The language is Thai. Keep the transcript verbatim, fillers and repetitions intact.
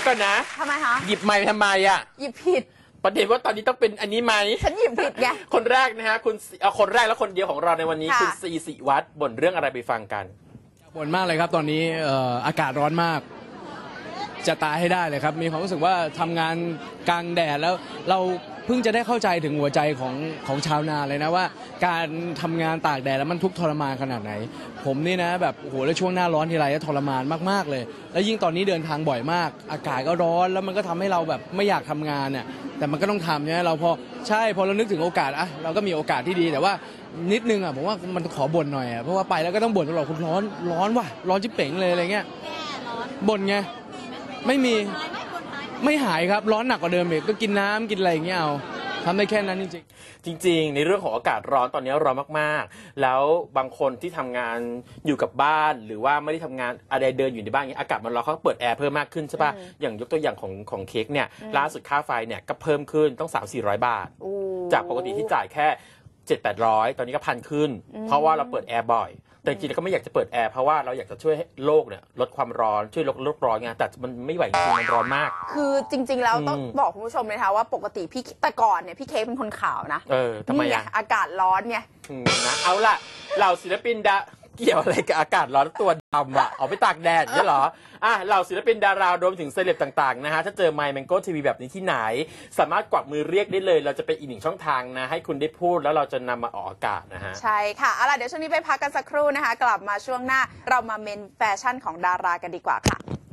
ก่อนนะทำไมคะหยิบไมค์ทำไมอ่ะหยิบผิดประเด็นว่าตอนนี้ต้องเป็นอันนี้ไหมฉันหยิบผิดไงคนแรกนะฮะคุณคนแรกและคนเดียวของเราในวันนี้คุณซีศิวัฒน์บ่นเรื่องอะไรไปฟังกันบ่นมากเลยครับตอนนี้อากาศร้อนมากจะตายให้ได้เลยครับมีความรู้สึกว่าทำงานกลางแดดแล้วเราเพิ่งจะได้เข้าใจถึงหัวใจของของชาวนาเลยนะว่าการทำงานตากแดดแล้วมันทุกข์ทรมานขนาดไหนผมนี่นะแบบโอ้โหแล้วช่วงหน้าร้อนทีไรก็ทรมานมากๆเลยแล้วยิ่งตอนนี้เดินทางบ่อยมากอากาศก็ร้อนแล้วมันก็ทำให้เราแบบไม่อยากทำงานเนี่ยแต่มันก็ต้องทำใช่ไหมเราพอใช่พอเรานึกถึงโอกาสอะเราก็มีโอกาสที่ดีแต่ว่านิดนึงอะผมว่ามันขอบ่นหน่อยอะเพราะว่าไปแล้วก็ต้องบ่นตลอดคุณร้อนร้อนว่ะร้อนจิ๊บเป๋งเลยอะไรเงี้ยบ่นไงไม่มีไม่หายครับร้อนหนักกว่าเดิมอีกก็กินน้ำกินอะไรอย่างเงี้ยเอาทำได้แค่นั้นจริงๆจริงๆในเรื่องของอากาศร้อนตอนนี้ร้อนมากๆแล้วบางคนที่ทำงานอยู่กับบ้านหรือว่าไม่ได้ทำงานอะไรเดินอยู่ในบ้านนี้อากาศมันร้อนเขาเปิดแอร์เพิ่มมากขึ้นใช่ป่ะอย่างยกตัวอย่างของของเค้กเนี่ยล่าสุดค่าไฟเนี่ยก็เพิ่มขึ้นต้องสามสี่ร้อยบาทจากปกติที่จ่ายแค่เจ็ดแปดร้อยตอนนี้ก็พันขึ้นเพราะว่าเราเปิดแอร์บ่อยแต่จริงๆก็ไม่อยากจะเปิดแอร์เพราะว่าเราอยากจะช่วยให้โลกเนี่ยลดความร้อนช่วยลดโลกร้อนไงแต่มันไม่ไหวจริงมันร้อนมากคือจริงๆแล้วต้องบอกคุณผู้ชมเลยนะคะว่าปกติพี่แต่ก่อนเนี่ยพี่เค้กเป็นคนขาวนะเออทำไมอ่ะอากาศร้อนไงนะเอาล่ะเหล่าศิลปินดาเกี่ยวอะไรกับอากาศร้อนตัวดำอ่ะเอาไปตากแดดเนี่ยเหรออ่ะเหล่าศิลปินดารารวมถึงเซเลบต่างๆนะฮะถ้าเจอไมค์แมงโก้ทีวีแบบนี้ที่ไหนสามารถกวักมือเรียกได้เลยเราจะเป็นอีกหนึ่งช่องทางนะให้คุณได้พูดแล้วเราจะนำมาออกอากาศนะฮะใช่ค่ะเอาล่ะเดี๋ยวช่วงนี้ไปพักกันสักครู่นะคะกลับมาช่วงหน้าเรามาเมนแฟชั่นของดารากันดีกว่าค่ะ